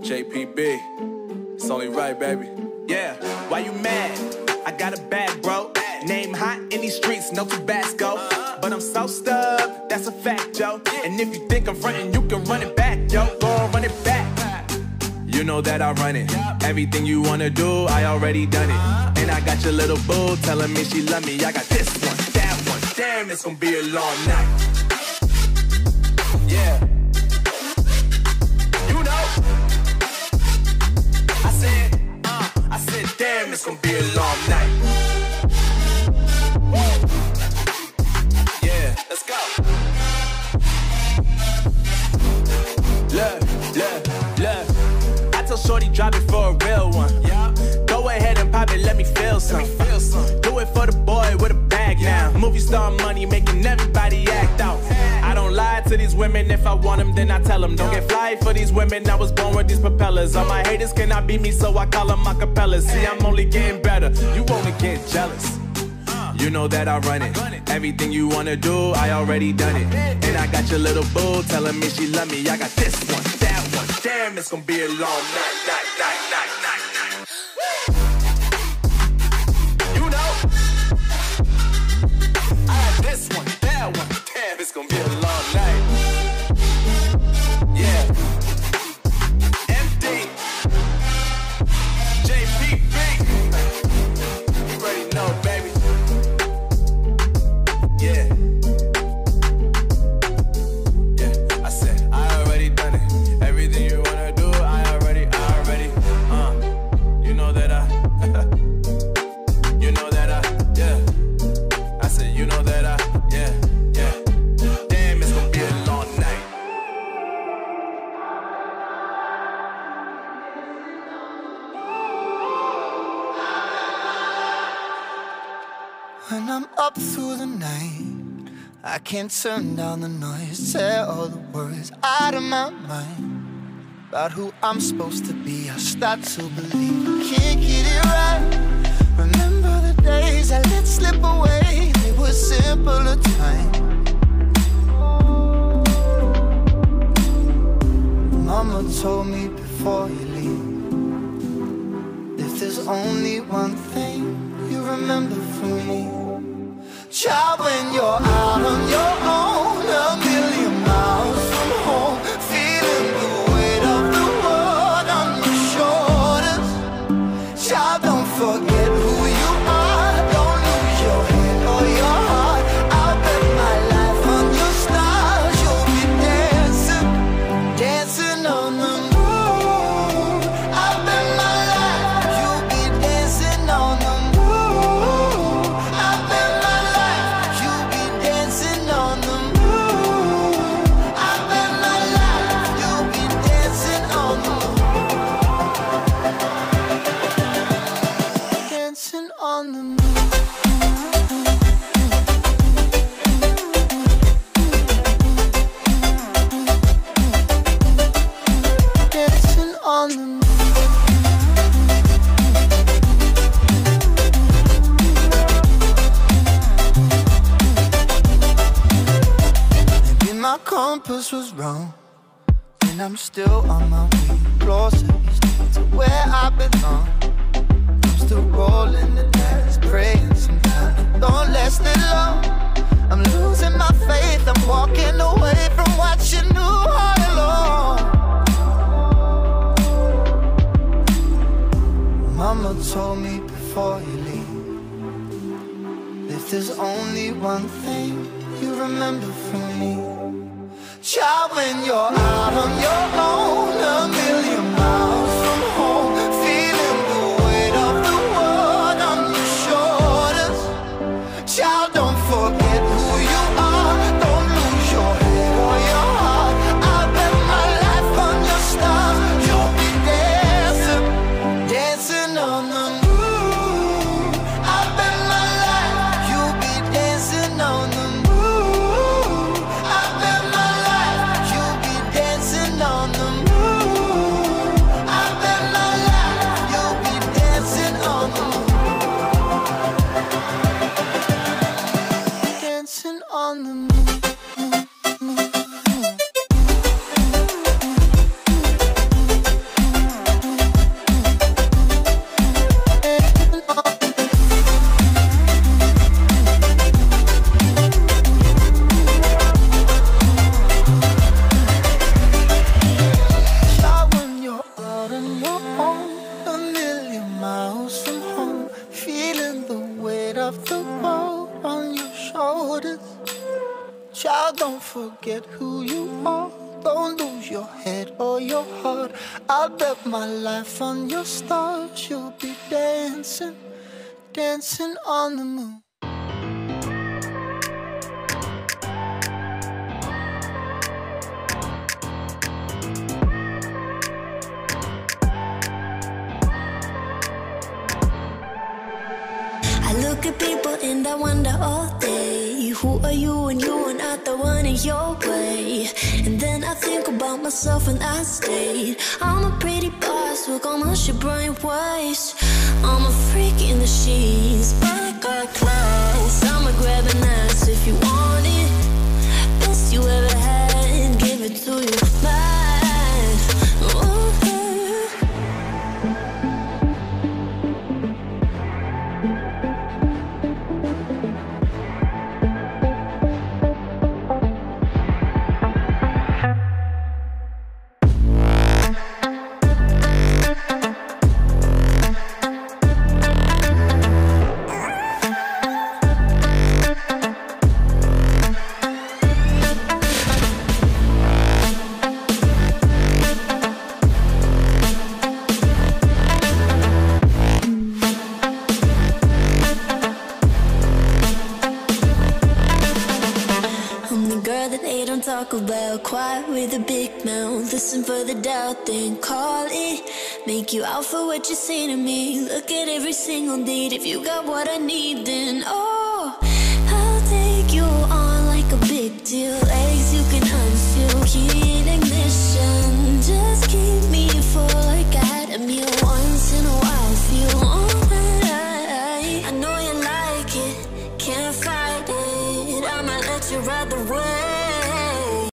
JPB, it's only right, baby. Yeah, why you mad? I got a bag, bro. Name hot in these streets, no Tabasco. But I'm so stubbed, that's a fact, yo. And if you think I'm frontin', you can run it back, yo. Go on, run it back. You know that I run it. Everything you wanna do, I already done it. And I got your little boo telling me she love me. I got this one, that one. Damn, it's gonna be a long night. Yeah. You know. I said, damn, it's gonna be a long night. Yeah, let's go. Look. I told Shorty drop it for a real one. Yeah. Go ahead and pop it, let me feel some. Do it for the boy with a bag now. Movie star money making everybody act out. I don't lie to these women, if I want them then I tell them. Don't get fly for these women, I was born with these propellers. All my haters cannot beat me, so I call them acapellas. See, I'm only getting better, you only get jealous. You know that I run it. Everything you wanna do, I already done it. And I got your little boo telling me she love me. I got this one, that one. Damn, it's gonna be a long night. You know, I got this one, that one. Damn, it's gonna be a long night. Yeah. MD, JPB. You already know, baby. Yeah. I said, I already done it. Everything you wanna do, I already. You know that yeah. I said, you know that yeah. Damn, it's gonna be a long night. When I'm up through the night, I can't turn down the noise. Tear all the worries out of my mind about who I'm supposed to be. I start to believe I can't get it right. Remember the days I let slip away, they were simpler times. Mama told me before you leave, if there's only one thing you remember from me, child, when you're out on your own, a million miles from home, feeling the weight of the world on your shoulders. Child, don't forget who you are, don't lose your head or your heart. I'll bet my life on your stars, you'll be dancing on the moon. I'll bet my life, you'll be dancing on the moon. I'll bet my life, you'll be dancing on the moon. I'll bet my life, you'll be dancing on the moon. Dancing on the moon. Dancing on the moon. Maybe my compass was wrong, and I'm still on my way closer to where I belong. I'm still rolling the dice, praying sometimes it don't last it long. I'm losing my faith, I'm walking away from what you knew all along. Mama told me before you leave, if there's only one thing you remember from me, child, when you're out on your own, a million miles from home, feeling the weight of the world on your shoulders. Child, don't forget who you are, don't lose your head or your heart. I'll bet my life on your stars, you'll be dancing on the moon. I'll bet my life, you'll be dancing on the moon. I'll bet my life, you'll be dancing on the moon. Now don't forget who you are. Don't lose your head or your heart. I'll bet my life on your stars. You'll be dancing, dancing on the moon. I look at people and I wonder all day, who are you and you are not the one in your way. And then I think about myself and I stayed. I'm a pretty boss with almost your brain waste. I'm a freak in the sheets, but I got class. I'ma grab an ass if you want it. Best you ever had, give it to you bad. Ooh. Talk about quiet with a big mouth. Listen for the doubt, then call it. Make you out for what you say to me. Look at every single date. If you got what I need, then oh, I'll take you on like a big deal. Eggs you can unseal, key in ignition. Just keep